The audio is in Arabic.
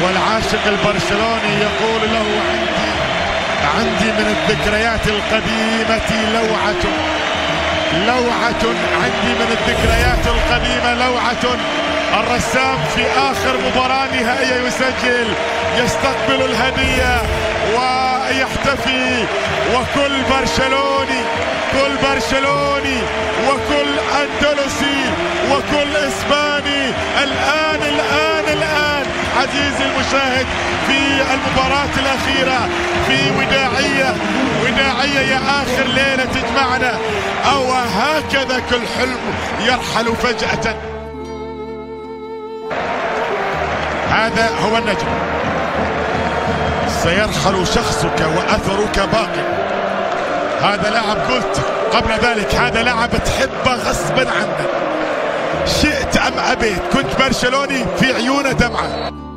والعاشق البرشلوني يقول له عندي من الذكريات القديمة لوعة عندي من الذكريات القديمة لوعة. الرسام في آخر مباراة نهائية يسجل، يستقبل الهدية ويحتفي، وكل برشلوني وكل أندلسي وكل إسباني الآن عزيزي المشاهد في المباراة الأخيرة في وداعية يا آخر ليلة تجمعنا، أو هكذا كل حلم يرحل فجأة. هذا هو النجم، سيرحل شخصك وأثرك باقي. هذا لاعب قلت قبل ذلك، هذا لاعب تحبه غصبا عنك، شئت أم أبيت. كنت برشلوني في عيونه دمعة.